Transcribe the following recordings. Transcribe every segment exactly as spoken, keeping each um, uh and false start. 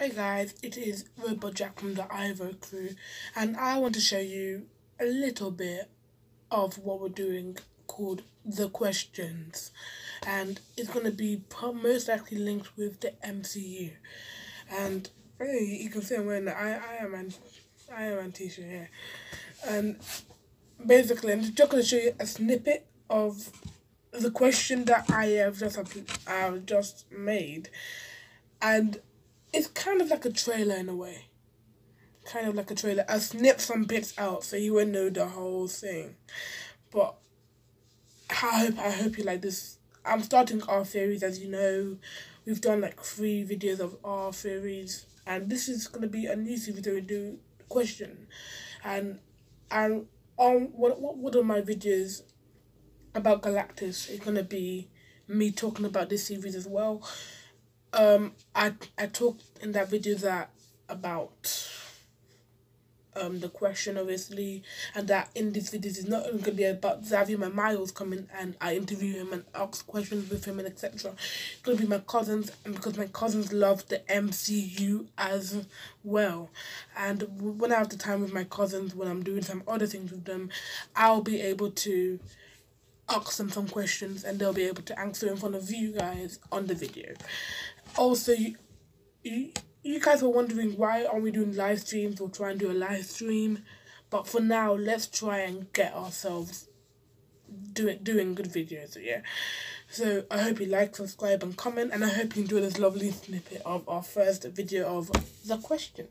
Hi guys, it is Robot Jack from the Ivo crew, and I want to show you a little bit of what we're doing called the questions, and it's going to be most likely linked with the M C U. And hey, you can see I'm wearing the I, I am an I am an t-shirt here, and basically I'm just going to show you a snippet of the question that I have just I've just made, and it's kind of like a trailer in a way. Kind of like a trailer. I snipped some bits out so you won't know the whole thing. But I hope I hope you like this. I'm starting our series, as you know. We've done like three videos of our series, and this is gonna be a new series where we do question. And and on one one of my videos about Galactus is gonna be me talking about this series as well. Um, I I talked in that video that about um the question, obviously, and that in this video is not only gonna be about Xavier, my Miles, coming and I interview him and ask questions with him and et cetera. It's gonna be my cousins, and because my cousins love the M C U as well, and when I have the time with my cousins, when I'm doing some other things with them, I'll be able to ask them some questions and they'll be able to answer in front of you guys on the video. Also, you, you, you guys were wondering why aren't we doing live streams. We'll try and do a live stream, but for now, let's try and get ourselves doing doing good videos. Yeah. So I hope you like, subscribe, and comment, and I hope you enjoy this lovely snippet of our first video of the question.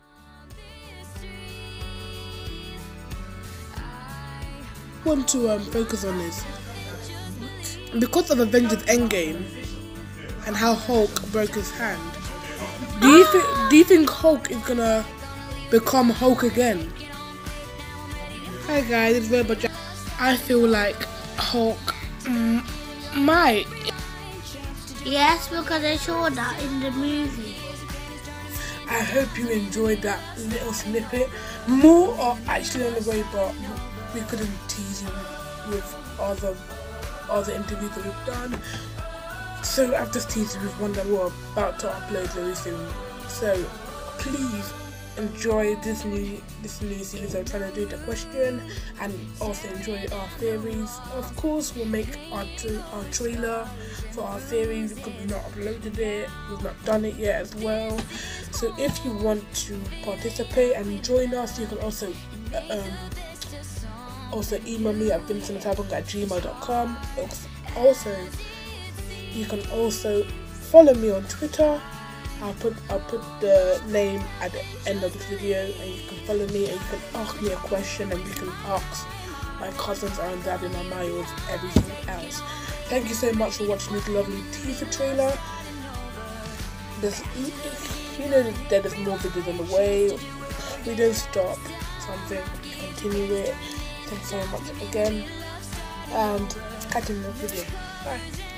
I want to um, focus on this because of Avengers Endgame and how Hulk broke his hand. Do you think do you think Hulk is gonna become Hulk again? Hi guys, it's Robot Jack. I feel like Hulk mm, might. Yes, because I saw that in the movie. I hope you enjoyed that little snippet. More are actually on the way, but we couldn't tease you with other other interviews that we've done. So I've just teased you with one that we're about to upload very soon. So please enjoy this new this new series. I'm trying to do the question, and also enjoy our theories. Of course, we'll make our tra our trailer for our theories because we've not uploaded it. We've not done it yet as well. So if you want to participate and join us, you can also um, also email me at vincent at gmail dot com. Also, you can also follow me on Twitter. I'll put I'll put the name at the end of the video, and you can follow me and you can ask me a question, and you can ask my cousins and Dad and my Miles everything else. Thank you so much for watching this lovely teaser trailer. There's, you know that there's more videos on the way. We don't stop something, we continue it. Thanks so much again, and catch you in the video. Bye.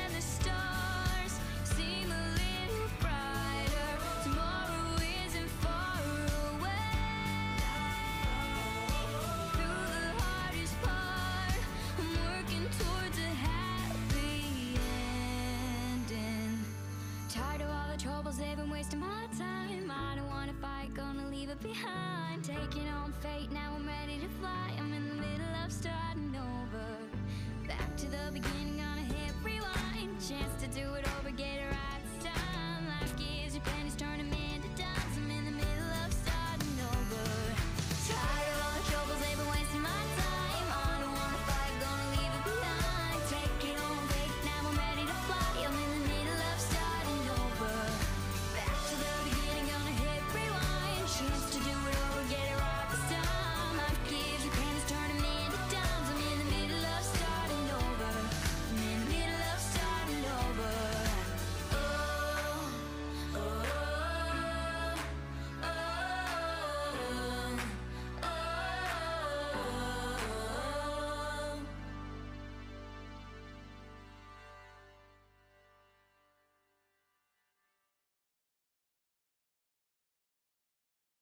Troubles, they've been wasting my time. I don't wanna fight, gonna leave it behind. Taking on fate, now I'm ready to fly. I'm in the middle of starting over. Back to the beginning, gonna hit rewind. Chance to do it over, get it right.